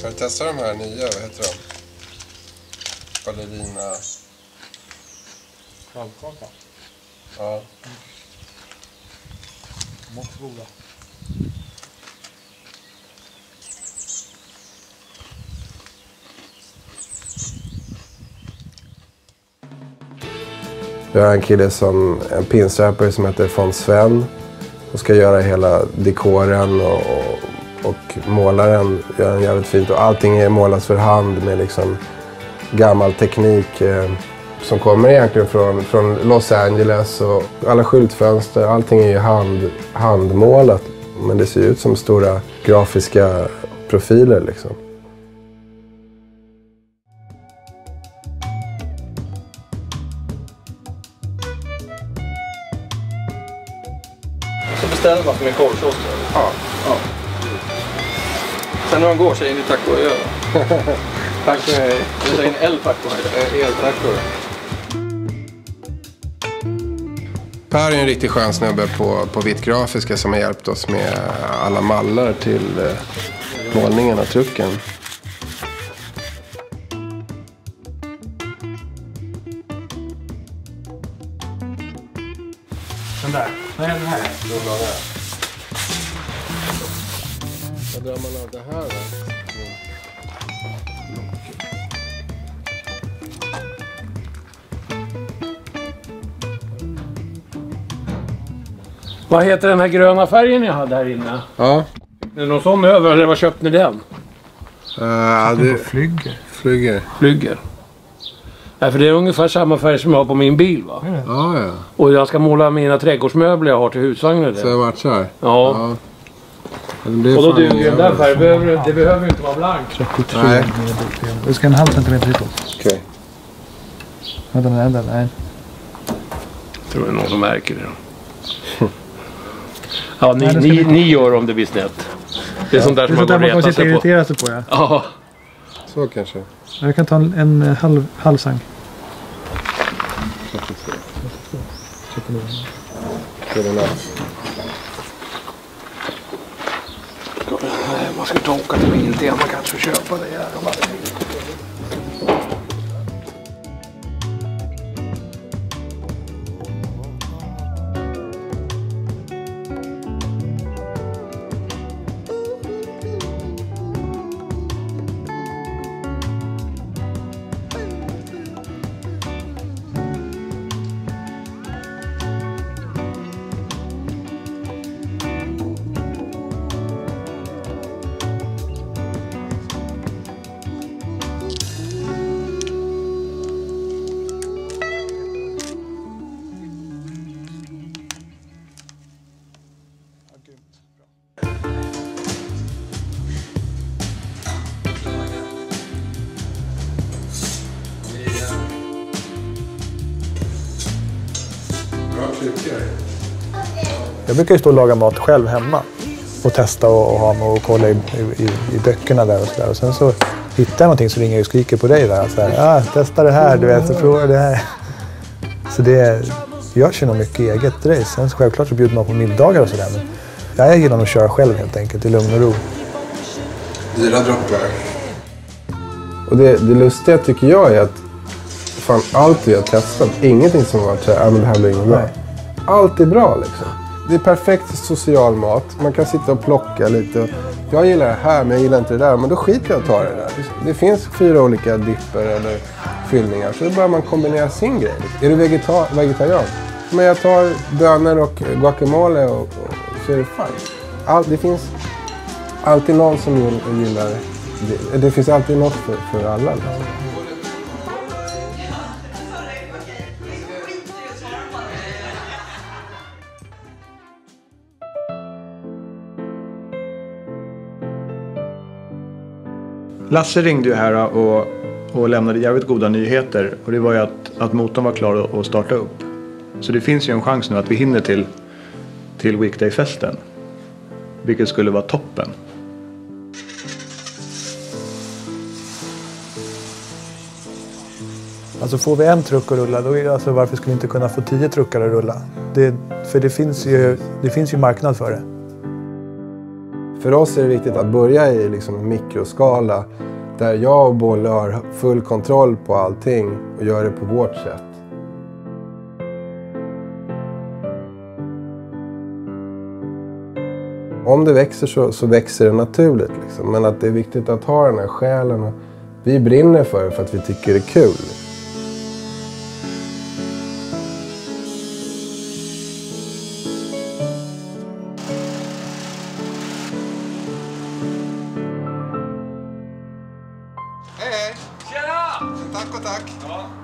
Har du testat de här nya, vad heter de? Ballerina... Kravkaka? Ja. Måste goda. Vi har en kille en pinsräpare som heter von Sven. Och ska göra hela dekoren och målaren gör en jävligt fint. Och allting är målas för hand med liksom gammal teknik som kommer egentligen från Los Angeles. Och alla skyltfönster, allting är ju handmålat. Men det ser ut som stora grafiska profiler liksom. Så beställer man som en korvsås? Ja. Sen när de går så är det taco och öl. Tack för mig. Det är en el-taco här. El-taco. Per är en riktigt skön snubbe på Vitt Grafiska som har hjälpt oss med alla mallar till målningen av trucken. Den där. Nej, den här. Vad drar man av det här då? Vad heter den här gröna färgen jag hade här inne? Ja. Är det någon sån över eller vad köpte ni den? Det Flygger. Nej, för det är ungefär samma färg som jag har på min bil va? Ja. Och jag ska måla mina trädgårdsmöbler jag har till husvagnen. Så jag har varit så här? Ja. Och då duger den där färgen. Det behöver inte vara blank. 33. Nej. Du ska en halv centimeter hit. Okej. Vänta, nej. Jag tror det är någon som märker det. Ja, ni gör om det blir snett. Det är sånt där som man går och retar sig på. Irritera sig på, ja. Ja. Så kanske. Jag kan ta en halvsang. Man ska ta åka till Biltema kanske och köpa det här. Jag brukar ju stå och laga mat själv hemma och testa och ha med och kolla i böckerna där och sådär. Och sen så hittar jag någonting så ringer jag och skriker på dig där. Så här, testa det här, du vet, så provar det här. Så det görs ju nog mycket eget race. Sen så självklart så bjuder man på middagar och sådär. Men jag gillar att köra själv helt enkelt, i lugn och ro. Dyra droppar. Och det lustiga tycker jag är att fan, allt vi har testat, ingenting som har varit så här, men det här blir inget bra. Allt är bra liksom. Det är perfekt social mat. Man kan sitta och plocka lite. Jag gillar det här men jag gillar inte det där. Men då skiter jag att ta det där. Det finns 4 olika dipper eller fyllningar. Så då börjar man kombinera sin grej. Är du vegetarian? Men jag tar bönor och guacamole och så är det fine. Det finns alltid någon som gillar det. Det finns alltid något för alla. Liksom. Lasse ringde ju här och lämnade jävligt goda nyheter. Och det var ju att motorn var klar att starta upp. Så det finns ju en chans nu att vi hinner till Weekday-festen. Vilket skulle vara toppen. Alltså får vi en truck att rulla, då är det alltså varför skulle vi inte kunna få 10 truckar att rulla? För det finns ju marknad för det. För oss är det viktigt att börja i liksom en mikroskala där jag och Bolle har full kontroll på allting och gör det på vårt sätt. Om det växer så växer det naturligt. Liksom. Men att det är viktigt att ha den här själen. Och vi brinner för det för att vi tycker det är kul. Hej! Tjena! Tack och tack. Ja.